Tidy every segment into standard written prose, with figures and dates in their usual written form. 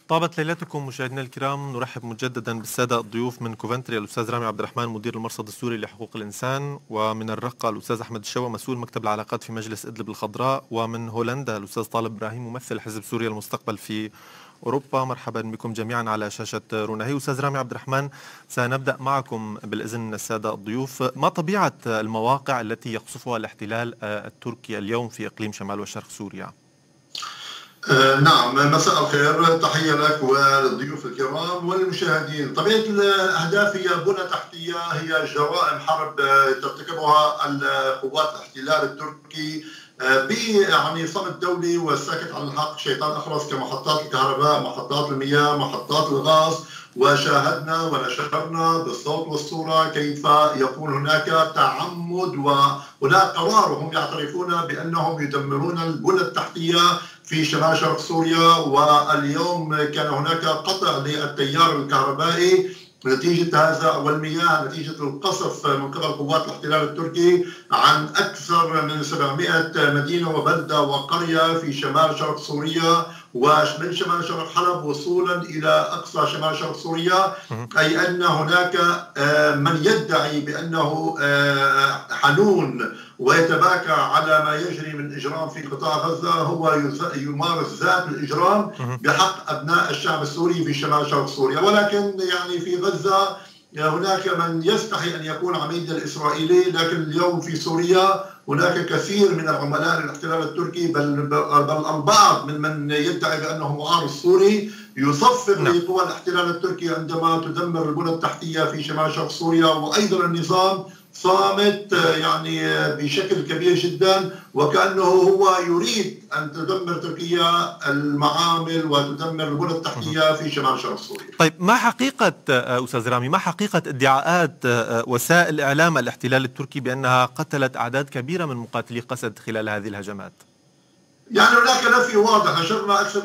طابت ليلتكم مشاهدينا الكرام. نرحب مجددا بالسادة الضيوف من كوفنتري الأستاذ رامي عبد الرحمن مدير المرصد السوري لحقوق الإنسان، ومن الرقة الأستاذ أحمد الشوا مسؤول مكتب العلاقات في مجلس إدلب الخضراء، ومن هولندا الأستاذ طالب إبراهيم ممثل حزب سوريا المستقبل في أوروبا. مرحبا بكم جميعا على شاشة روناهي. أستاذ رامي عبد الرحمن، سنبدأ معكم بالإذن السادة الضيوف. ما طبيعة المواقع التي يقصفها الاحتلال التركي اليوم في إقليم شمال وشرق سوريا؟ نعم، مساء الخير، تحية لك وللضيوف الكرام والمشاهدين. طبيعة الأهداف هي بنى تحتية، هي جرائم حرب ترتكبها القوات الاحتلال التركي يعني صمت دولي والساكت عن الحق شيطان أخرس، كمحطات الكهرباء، محطات المياه، محطات الغاز. وشاهدنا ونشرنا بالصوت والصورة كيف يكون هناك تعمد وهناك قرار، وهم يعترفون بأنهم يدمرون البنى التحتية في شمال شرق سوريا. واليوم كان هناك قطع للتيار الكهربائي نتيجة هذا والمياه نتيجة القصف من قبل قوات الاحتلال التركي عن أكثر من 700 مدينة وبلدة وقرية في شمال شرق سوريا، ومن شمال شرق حلب وصولا إلى أقصى شمال شرق سوريا. أي أن هناك من يدعي بأنه حنون ويتباكى على ما يجري من إجرام في قطاع غزة، هو يمارس ذات الإجرام بحق أبناء الشعب السوري في شمال شرق سوريا. ولكن يعني في غزة هناك من يستحي أن يكون عميد الإسرائيلي، لكن اليوم في سوريا هناك كثير من العملاء للاحتلال التركي، بل البعض من يدعي بأنه معارض سوري يصفق لقوى الاحتلال التركي عندما تدمر البنى التحتية في شمال شرق سوريا. وأيضا النظام صامت يعني بشكل كبير جدا، وكأنه هو يريد أن تدمر تركيا المعامل وتدمر البنى التحتية في شمال شرق سوريا. طيب، ما حقيقة أستاذ رامي، ما حقيقة ادعاءات وسائل إعلام الاحتلال التركي بأنها قتلت أعداد كبيرة من مقاتلي قسد خلال هذه الهجمات؟ يعني هناك نفي واضح، نشرنا أكثر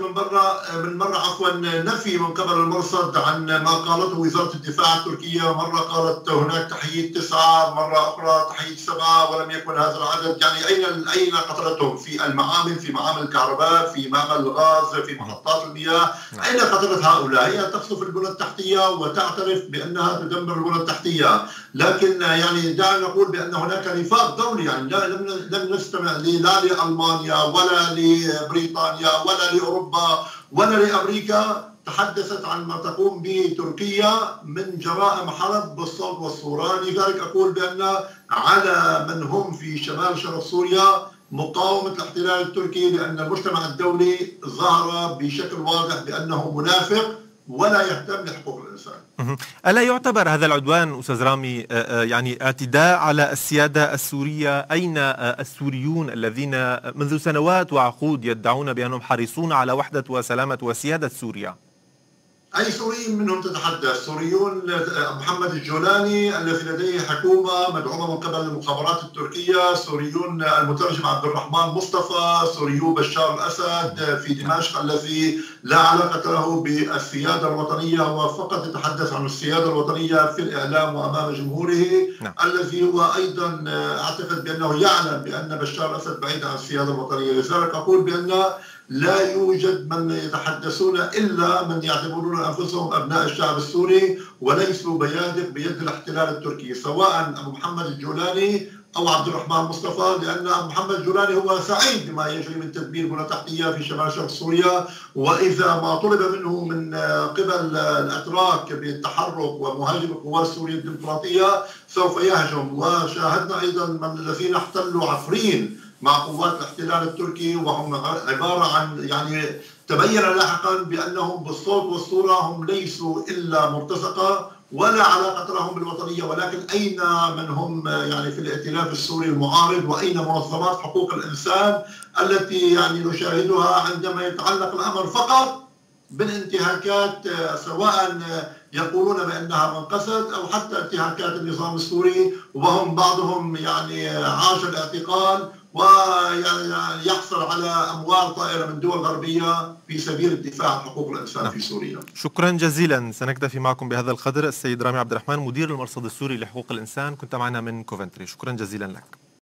من مرة نفي من قبل المرصد عن ما قالته وزارة الدفاع التركية. مرة قالت هناك تحية 9، مرة أخرى تحية 7، ولم يكن هذا العدد. يعني أين قتلتهم؟ في المعامل، في معامل الكهرباء، في معمل الغاز، في محطات المياه. أين قتلت هؤلاء؟ هي تقصف البنى التحتية وتعترف بأنها تدمر البنى التحتية، لكن يعني دعنا نقول بأن هناك نفاق دولي. يعني لم نستمع لا لألمانيا ولا لبريطانيا ولا لأوروبا ولا لأمريكا تحدثت عن ما تقوم به تركيا من جرائم حرب بالصوت والصورة. لذلك أقول بأن على من هم في شمال شرق سوريا مقاومة الاحتلال التركي، لأن المجتمع الدولي ظهر بشكل واضح بأنه منافق ولا يهتم لحقوق الإنسان. ألا يعتبر هذا العدوان أستاذ رامي يعني اعتداء على السيادة السورية؟ أين السوريون الذين منذ سنوات وعقود يدعون بأنهم حريصون على وحدة وسلامة وسيادة سوريا؟ أي سوري منهم تتحدث؟ سوريون محمد الجولاني الذي لديه حكومة مدعومة من قبل المخابرات التركية، سوريون المترجم عبد الرحمن مصطفى، سوريو بشار الأسد في دمشق الذي لا علاقة له بالسيادة الوطنية، هو فقط يتحدث عن السيادة الوطنية في الإعلام وأمام جمهوره. الذي هو أيضا أعتقد بأنه يعلم بأن بشار الأسد بعيد عن السيادة الوطنية. لذلك أقول بأن لا يوجد من يتحدثون إلا من يعتبرون أنفسهم أبناء الشعب السوري وليسوا بيادق بيد الاحتلال التركي، سواء أبو محمد الجولاني أو عبد الرحمن مصطفى. لأن محمد الجولاني هو سعيد بما يجري من تدمير بنى تحتية في شمال شرق سوريا، وإذا ما طلب منه من قبل الأتراك بالتحرك ومهاجمة القوات السورية الديمقراطية سوف يهجم. وشاهدنا أيضا من الذين احتلوا عفرين مع قوات الاحتلال التركي، وهم عبارة عن يعني تبين لاحقا بأنهم بالصوت والصورة هم ليسوا إلا مرتزقة ولا علاقة لهم بالوطنية. ولكن أين من هم يعني في الائتلاف السوري المعارض، وأين منظمات حقوق الإنسان التي يعني نشاهدها عندما يتعلق الأمر فقط بالانتهاكات، سواء يقولون بأنها من قسد أو حتى انتهاكات النظام السوري، وهم بعضهم يعني عاش الاعتقال ويحصل على أموال طائرة من دول غربية في سبيل الدفاع عن حقوق الإنسان في سوريا. شكرا جزيلا. سنكتفي معكم بهذا القدر. السيد رامي عبد الرحمن مدير المرصد السوري لحقوق الإنسان، كنت معنا من كوفنتري. شكرا جزيلا لك.